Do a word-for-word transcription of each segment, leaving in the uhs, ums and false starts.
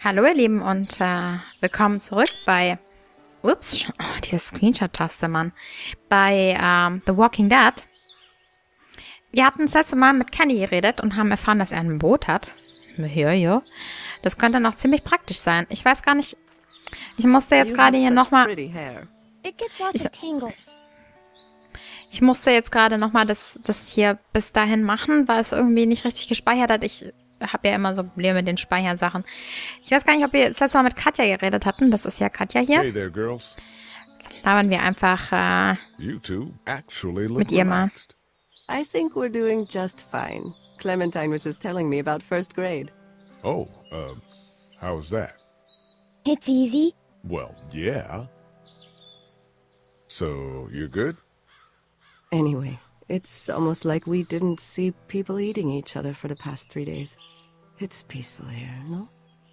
Hallo ihr Lieben und äh, willkommen zurück bei, ups, oh, diese Screenshot-Taste, Mann, bei ähm, The Walking Dead. Wir hatten das letzte Mal mit Kenny geredet und haben erfahren, dass er ein Boot hat. Ja, ja. Das könnte noch ziemlich praktisch sein. Ich weiß gar nicht, ich musste jetzt gerade hier nochmal... Ich, ich musste jetzt gerade nochmal das, das hier bis dahin machen, weil es irgendwie nicht richtig gespeichert hat. Ich habe ja immer so Probleme mit den Speichersachen. Ich weiß gar nicht, ob wir das letzte Mal mit Katja geredet hatten. Das ist ja Katja hier. Hey there, girls. Da waren wir einfach äh, You two actually look mit ihr mal. relaxed. I think we're doing just fine. Clementine was just telling me about first grade. Oh, um, how's that? It's easy. Well, yeah. So, you're good? Anyway, it's almost like we didn't see people eating each other for the past three days. It's peaceful here, no?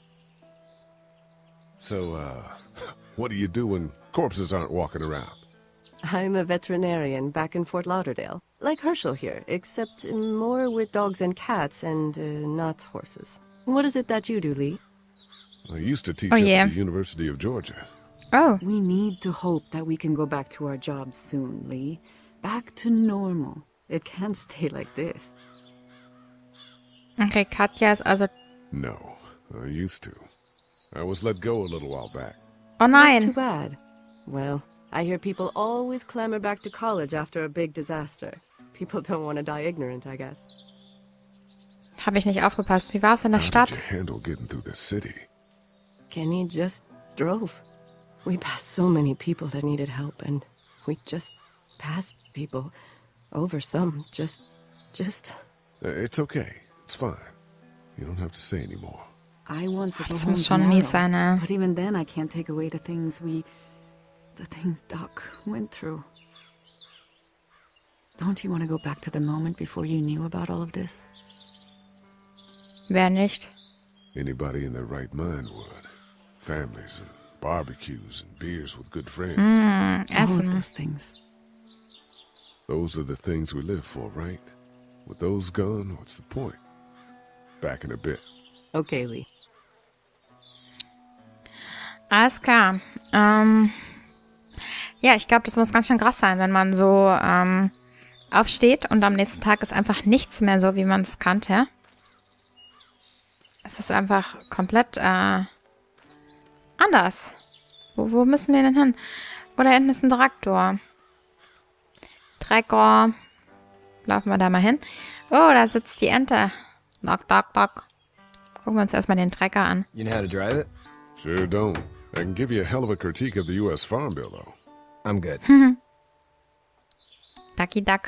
So, uh, what do you do when corpses aren't walking around? I'm a veterinarian back in Fort Lauderdale. Like Herschel here, except more with dogs and cats and uh, not horses. What is it that you do, Lee? I used to teach Oh, at yeah. the University of Georgia. Oh, We need to hope that we can go back to our jobs soon, Lee. Back to normal. It can't stay like this. okay, Katja ist also... No, I used to. I was let go a little while back. Oh That's too nein. bad. Well, I hear people always clamor back to college after a big disaster. People don't want to die ignorant, I guess. Habe ich nicht aufgepasst. Wie war es in der How Stadt? did you handle getting through the city? Kenny just drove. We passed so many people that needed help, and we just passed people over some. Just, just... Uh, it's okay. It's fine. You don't have to say anymore. I want to go Das home muss schon tomorrow, mies sein, ne? but even then I can't take away the things we... the things Doc went through. Don't you want to go back to the moment before you knew about all of this? Wer nicht? Anybody in their right mind would. Families and barbecues and beers with good friends. Hm, All of Essen. those things. Those are the things we live for, right? With those gone, what's the point? Back in a bit. Okay, Lee. Alles klar. Ähm, ja, ich glaube, das muss ganz schön krass sein, wenn man so ähm, aufsteht und am nächsten Tag ist einfach nichts mehr so, wie man es kannte. Es ist einfach komplett äh, anders. Wo, wo müssen wir denn hin? Oh, da hinten ist ein Traktor. Traktor. Laufen wir da mal hin. Oh, da sitzt die Ente. Knock, knock, knock. Gucken wir uns erstmal den Trecker an. You know how to drive it? Sure don't. I can give you a hell of a critique of the U S Farm Bill, though. I'm good. Ducky Duck.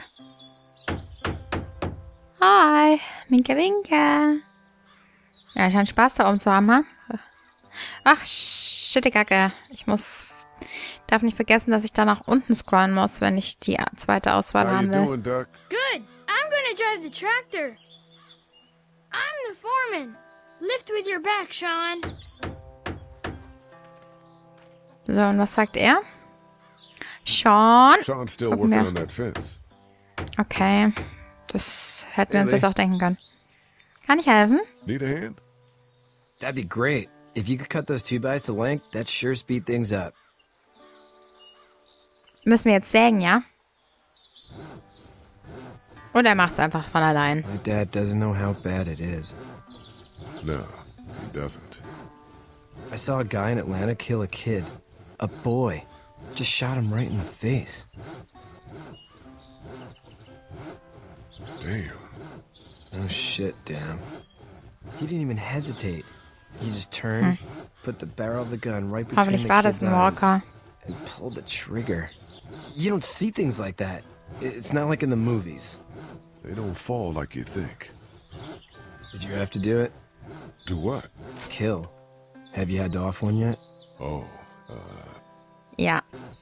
Hi, Minke Winke. Ja, scheint Spaß da oben zu haben, ha? Ach, shit, Kacke. Ich muss... Darf nicht vergessen, dass ich da nach unten scrollen muss, wenn ich die zweite Auswahl How you haben will. doing, Duck? Good. I'm gonna drive the tractor. I'm the foreman. Lift with your back, Sean. So, und was sagt er? Sean. Sean's still Gucken working wir. on that fence. Okay. Das hätten wir uns Really? jetzt auch denken können. Kann ich helfen? Need a hand? That'd be great. If you could cut those two bys to length, that'd sure speed things up. Müssen wir jetzt sägen, ja? Oder er macht's einfach von allein. My dad doesn't know how bad it is. No, he doesn't. I saw a guy in Atlanta kill a kid. A boy. Just shot him right in the face. Damn. Oh shit, damn. He didn't even hesitate. He just turned, put the barrel of the gun right between Hoffentlich the war das kid's ein eyes, Walker. and pulled the trigger. You don't see things like that. It's not like in the movies. They don't fall like you think. Did you have to do it? Do what? Kill. Have you had to off one yet? Oh, uh, Ja.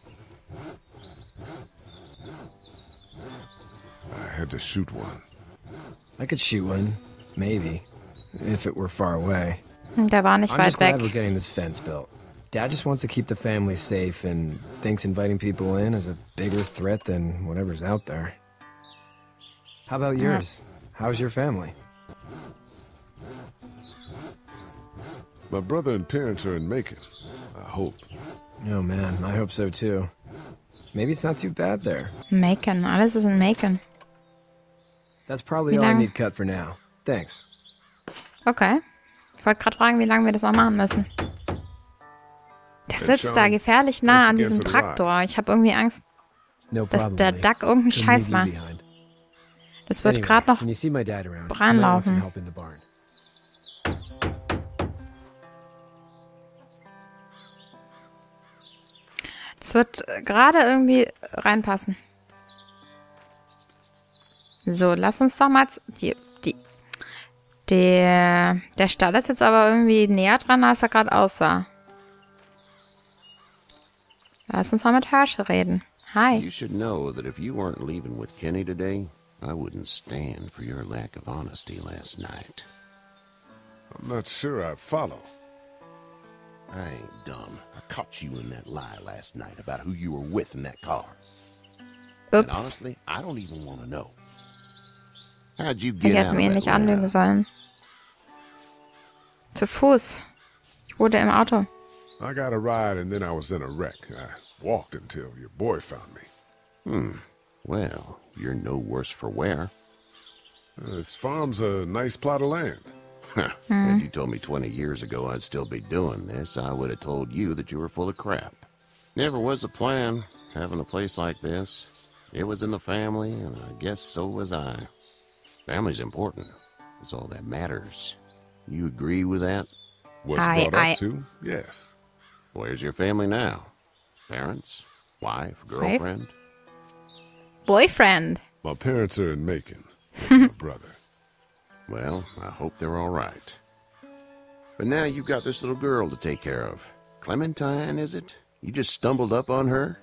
I had to shoot one. I could shoot one, maybe, if it were far away. Der war nicht I'm weit just glad we're weg. getting this fence built. Dad just wants to keep the family safe and thinks inviting people in is a bigger threat than whatever's out there. How about yours? How's your family? My brother and parents are in Macon. I hope. Oh man, I hope so too. Maybe it's not too bad there. Macon, alles ist in Macon. That's probably Wie all I lang? need cut for now. Thanks. Okay. Ich wollte gerade fragen, wie lange wir das auch machen müssen. Der sitzt da gefährlich nah an diesem Traktor. Ich habe irgendwie Angst, No dass problem. der Lee. Duck irgendeinen Couldn't Scheiß leave you macht. behind. Das wird Anyway, gerade noch when you see my dad around, you might want some reinlaufen. help in the barn. Das wird gerade irgendwie reinpassen. So, lass uns doch mal... Die, die, der, der Stall ist jetzt aber irgendwie näher dran, als er gerade aussah. Lass uns mal mit Herschel reden. Hi. You should know that if you weren't leaving with Kenny today, I wouldn't stand for your lack of honesty last night. I'm not sure I follow. I ain't dumb. I caught you in that lie last night about who you were with in that car. And Ups. honestly, I don't even want to know. How'd you Ich get hätte out mir of nicht that anlügen lab? sollen. Zu Fuß. Ich wurde im Auto. I got a ride and then I was in a wreck. I walked until your boy found me. Hmm. Well, you're no worse for wear. Uh, This farm's a nice plot of land. Huh. Had you told me twenty years ago I'd still be doing this, I would have told you that you were full of crap. Never was a plan, having a place like this. It was in the family, and I guess so was I. Family's important. It's all that matters. You agree with that? Was I- brought up I- to? Yes. Where's your family now? Parents? Wife? Girlfriend? Boyfriend. My parents are in Macon. With my brother. Well, I hope they're all right. But now you've got this little girl to take care of. Clementine, is it? You just stumbled up on her?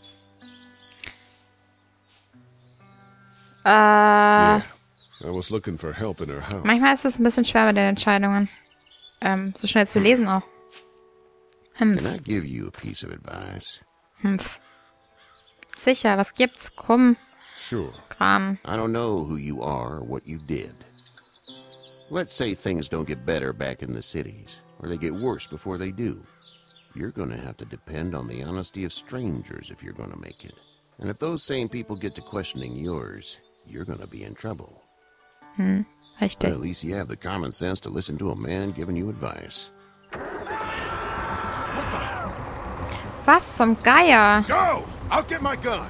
Äh, Yeah. I was looking for help in her house. manchmal ist es ein bisschen schwer bei den Entscheidungen. Ähm, so schnell zu lesen auch. Can Hm, I give you a piece of advice? Hmpf. Sicher, was gibt's? Krumm, Sure. Kram. I don't know who you are or what you did. Let's say things don't get better back in the cities, or they get worse before they do. You're gonna have to depend on the honesty of strangers if you're gonna make it. And if those same people get to questioning yours, you're gonna be in trouble. Hm, Well, richtig. at least you have the common sense to listen to a man giving you advice. Was zum Geier? Go! I'll get my gun.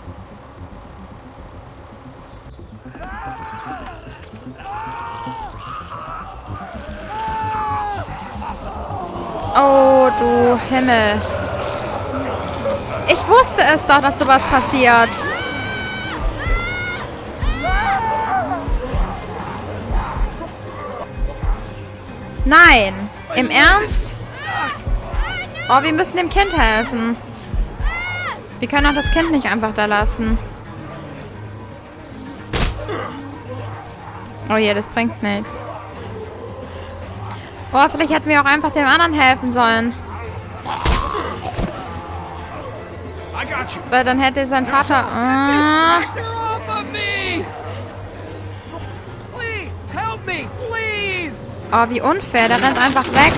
Oh, du Himmel. Ich wusste es doch, dass sowas passiert. Nein. Im Ernst? Oh, wir müssen dem Kind helfen. Wir können auch das Kind nicht einfach da lassen. Oh je, das bringt nichts. Oh, vielleicht hätten wir auch einfach dem anderen helfen sollen. Weil dann hätte sein Vater... Ah. Oh, wie unfair. Der rennt einfach weg.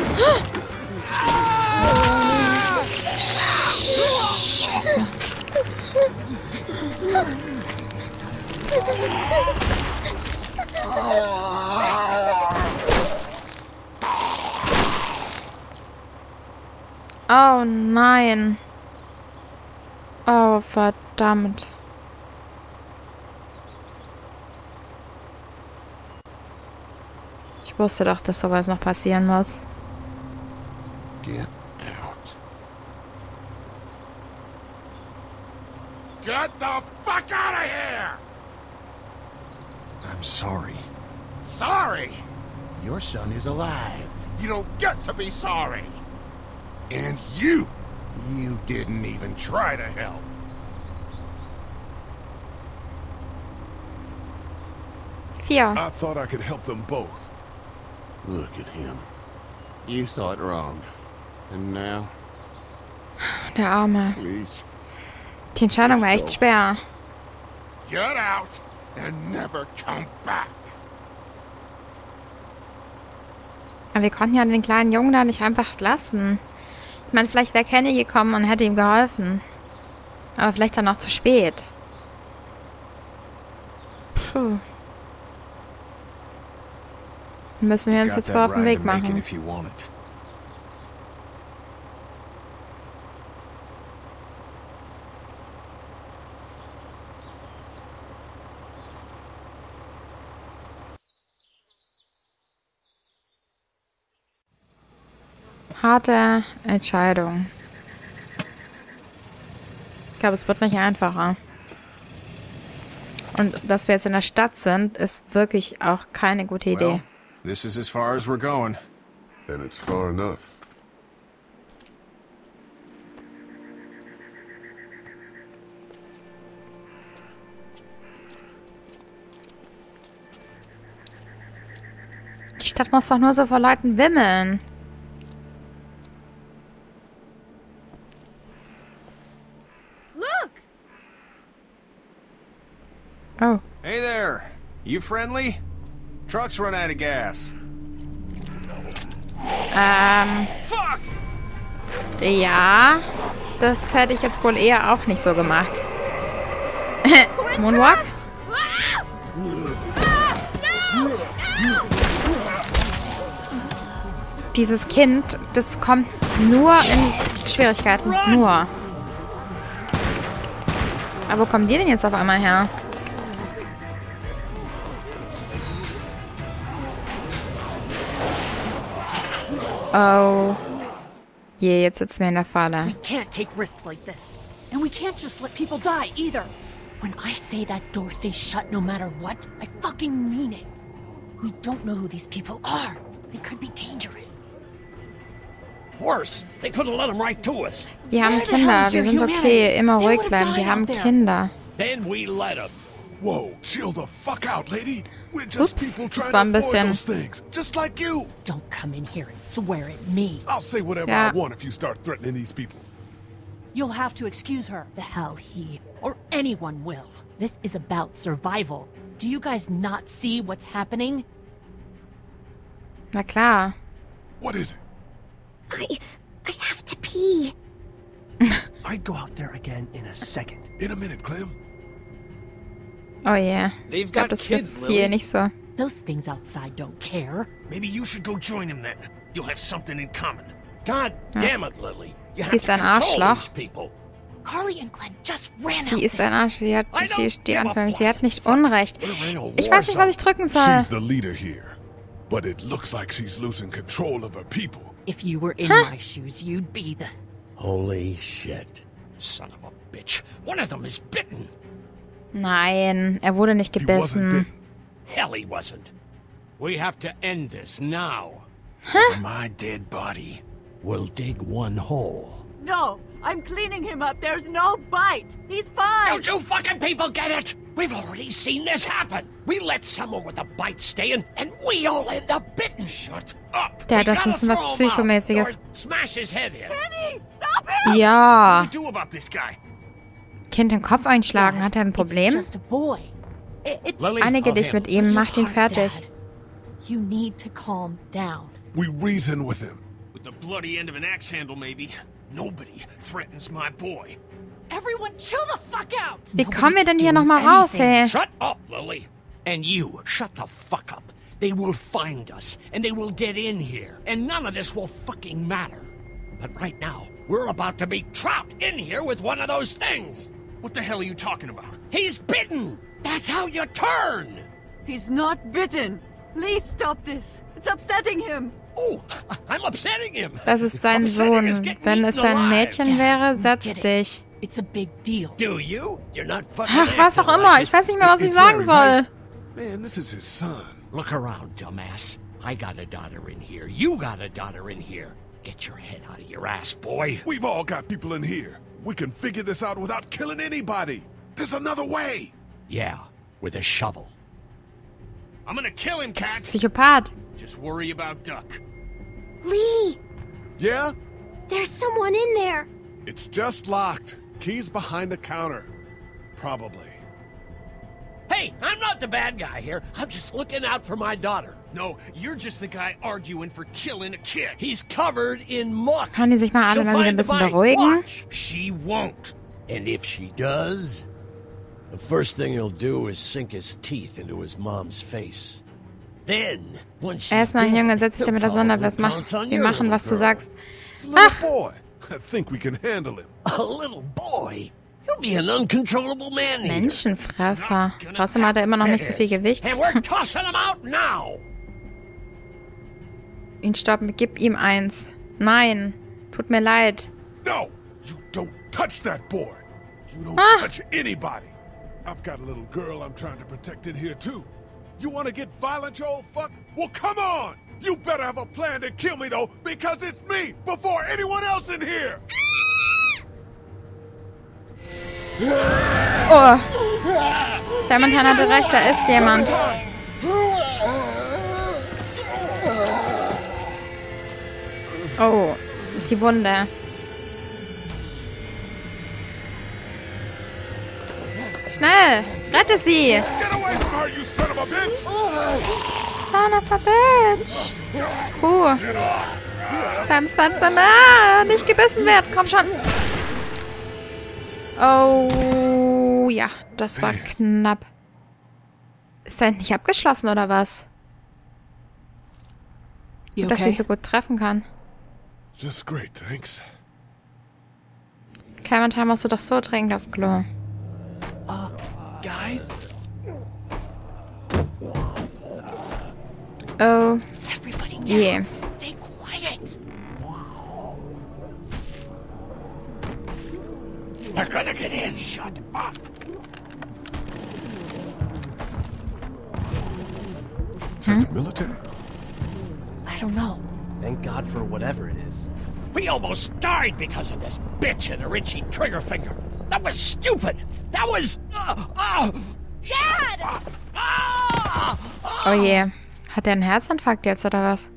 Scheiße. Oh nein. Oh, verdammt. Ich wusste doch, dass sowas noch passieren muss. Get out. Get the fuck out of here! I'm sorry. Sorry! Your son is alive. You don't get to be sorry! And you! You didn't even try to help. Vier. I thought I could help them both. Look at him. You thought wrong. And now, Der Arme. Please, Die Entscheidung war echt schwer. get out and never come back. Aber wir konnten ja den kleinen Jungen da nicht einfach lassen. Ich meine, vielleicht wäre Kenny gekommen und hätte ihm geholfen. Aber vielleicht dann auch zu spät. Puh. Müssen wir uns jetzt wohl auf den Weg machen. Harte Entscheidung. Ich glaube, es wird nicht einfacher. Und dass wir jetzt in der Stadt sind, ist wirklich auch keine gute Idee. Well, this is as far as we're going. And it's far enough. Die Stadt muss doch nur so vor Leuten wimmeln. Look! Oh. Hey there. You friendly? Truck's run out of gas. Ähm. Fuck! Ja. Das hätte ich jetzt wohl eher auch nicht so gemacht. Moonwalk? Dieses Kind, das kommt nur in Schwierigkeiten. Nur. Aber wo kommen die denn jetzt auf einmal her? Oh. Je, jetzt sitzen wir in der Falle. We can't take risks like this. And we can't just let people die, either. When I say that door stays shut no matter what, I fucking mean it. We don't know who these people are. They could be dangerous. Worse, they could have let them right to us. Wir haben Kinder, wir sind okay. Immer ruhig bleiben, wir haben Kinder. Then we let them. Whoa, chill the fuck out, lady. We're just Ups, people das trying war ein to avoid bisschen... those things, just like you. Don't come in here and swear at me. I'll say whatever Ja. I want if you start threatening these people. You'll have to excuse her. The hell he or anyone will. This is about survival. Do you guys not see what's happening? Na klar. What is it? I... I have to pee. I'd go out there again in a second. In a minute, Clem. Oh yeah. They've Ich glaube, got das wird kids, viel Lily. nicht so. Those things outside don't care. Maybe you should go join them then. You'll have something in common. God damn it, Lily. You have Sie ist to ein control Arschloch. these people. Carly and Glenn just ran out Sie ist there. ein Arsch. Sie hat, I sie, don't die give a Anführung, sie fuck. hat nicht Unrecht. We're in a Ich war weiß nicht, was ich drücken soll. She's the leader here. But it looks like she's losing control of her people. If you were in my shoes, you'd be the... Holy shit. Son of a bitch. One of them is bitten. Nein, er wurde nicht He wasn't gebissen. bitten. Hell, he wasn't. We have to end this now. Over my dead body, we'll dig one hole. No, I'm cleaning him up. There's no bite. He's fine. Don't you fucking people get it? We've already seen this happen. We let someone with a bite stay in, and we all end up bitten. Shut up. Der We hat das gotta ist was throw him out, Psychomäßiges. or smash his head in. Kenny, stop him! Ja. What do we do about this guy? Kind den Kopf einschlagen. Hat er ein It's Problem? just a boy. I- It's... Lily, Einige I'll dich handle mit ihm. Mach ihn Hard, fertig. Dad. You need to calm down. We reason with him. With the bloody end of an axe handle, maybe. Nobody threatens my boy. Everyone chill the fuck out! Wie kommen wir denn hier nochmal raus, hey? Shut up, Lily. And you, shut the fuck up. They will find us, and they will get in here, and none of this will fucking matter. But right now, we're about to be trapped in here with one of those things. What the hell are you talking about? He's bitten! That's how you turn! He's not bitten. Lee, stop this. It's upsetting him. Oh, I'm upsetting him. Das ist sein Upsetting Sohn. is getting Wenn es eaten ein alive. Mädchen wäre, setz Get it. dich. It's a big deal. Do you? You're not fucking Ach, was auch acting immer. like Ich weiß nicht mehr, was ich It's sagen Larry, soll. right? Man, this is his son. Look around, dumbass. I got a daughter in here. You got a daughter in here. Get your head out of your ass, boy. We've all got people in here. We can figure this out without killing anybody. There's another way. Yeah, with a shovel. I'm gonna kill him, Das ist Cat. Psychopath. Just worry about Duck. Lee, Yeah? there's someone in there. It's just locked. Keys behind the counter. Probably. Hey, Hey, I'm not the bad guy here. I'm just looking out for my daughter. No, you're just the guy arguing for killing a kid. He's covered in muck. Können die sich mal alle She'll mal wieder ein find the bisschen body. beruhigen? Watch. She won't. And if she does, the first thing he'll do is sink his teeth into his mom's face. Then, when she's Er ist noch ein dead, Junge, setz dich he'll damit auseinander. probably Was mach, pounce on wir your machen, little was du girl. sagst. It's a little Ach! boy. I think we can handle him. A little boy? He'll be an uncontrollable man eater. Menschenfresser. Trotzdem hat er immer noch nicht so viel Gewicht. And we're tossing him out now. Ihn stoppen, gib ihm eins. Nein, tut mir leid. No, you don't touch that boy. You don't Ah. touch anybody. I've got a little girl I'm trying to protect in here too. You want to get violent, you old fuck? Well, come on. You better have a plan to kill me though, because it's me before anyone else in here. Oh. Clementine hatte recht, da ist jemand. Oh, die Wunde. Schnell, rette sie! Get away from her, you son of a bitch! Son of a bitch! Kuh. Spam, spam, spam. Ah, nicht gebissen werden, komm schon. Oh, ja, das war knapp. Ist da nicht abgeschlossen, oder was? You Dass okay? sie so gut treffen kann. Just great, thanks. Clementine musst du doch so dringend aufs Klo. Uh, guys? Oh, Everybody down. je. Stay quiet. They're gonna get in. Shut up. Is that the military? I don't know. Thank God for whatever it is. We almost died because of this bitch and her itchy trigger finger. That was stupid. That was... Uh, uh, Dad! Ah! Oh je. Hat er einen Herzinfarkt jetzt, oder was?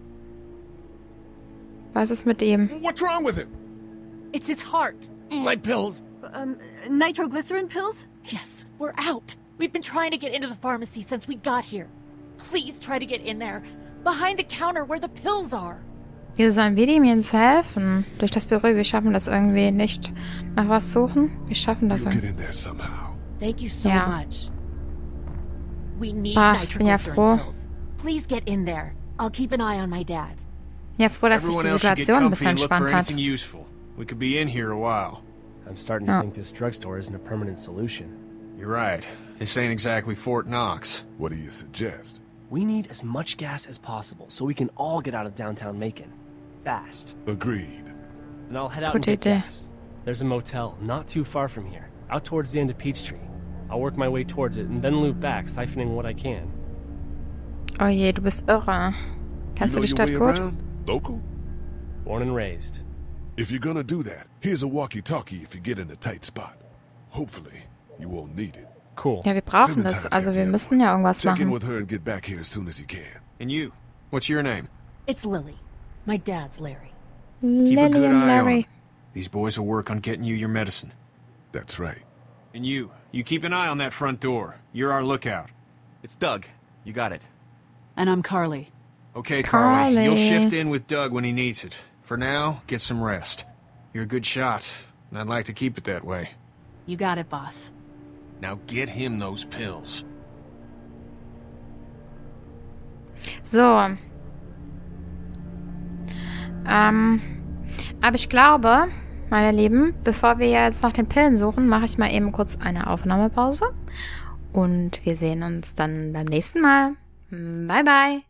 Was ist mit ihm? What's wrong with him? It's his heart. My pills. Um, nitroglycerin pills? Yes, we're out. We've been trying to get into the pharmacy since we got here. Please try to get in there. Behind the counter where the pills are. Wie sollen wir dem jetzt helfen? Durch das Büro, wir schaffen das irgendwie nicht. Nach was suchen? Wir schaffen das We'll get irgendwie. in there somehow. Thank you so Ja. much. We need Ah, ich bin ja nitroglycerin froh. pills. Please get in there. I'll keep an eye on my dad. Ja, froh, dass sich Everyone die else should get Situation ein comfy bisschen and look for entspannt hat. anything useful. We could be in here a while. I'm starting to Oh. think this drugstore isn't a permanent solution. You're right. This ain't exactly Fort Knox. What do you suggest? We need as much gas as possible so we can all get out of downtown Macon. Fast. Agreed. Then I'll head out Gute and get Idee. gas. There's a motel not too far from here, out towards the end of Peachtree. I'll work my way towards it and then loop back, siphoning what I can. Oh je, du bist irre. Kennst you du die know Stadt your way gut? around? Local? Born and raised. If you're gonna do that, here's a walkie-talkie if you get in a tight spot. Hopefully, you won't need it. Cool. Ja, wir brauchen Clementine's das. Also got wir the müssen ja irgendwas Check in machen. with her and get back here as soon as you can. And you? What's your name? It's Lily. My dad's Larry. Keep a Lily good and eye on Larry. him. These boys will work on getting you your medicine. That's right. And you, you keep an eye on that front door. You're our lookout. It's Doug. You got it. And I'm Carly. Okay, Carly. Carly. You'll shift in with Doug when he needs it. For now, get some rest. You're a good shot, and I'd like to keep it that way. You got it, boss. Now get him those pills. So. Ähm, aber ich glaube, meine Lieben, bevor wir jetzt nach den Pillen suchen, mache ich mal eben kurz eine Aufnahmepause. Und wir sehen uns dann beim nächsten Mal. Bye, bye.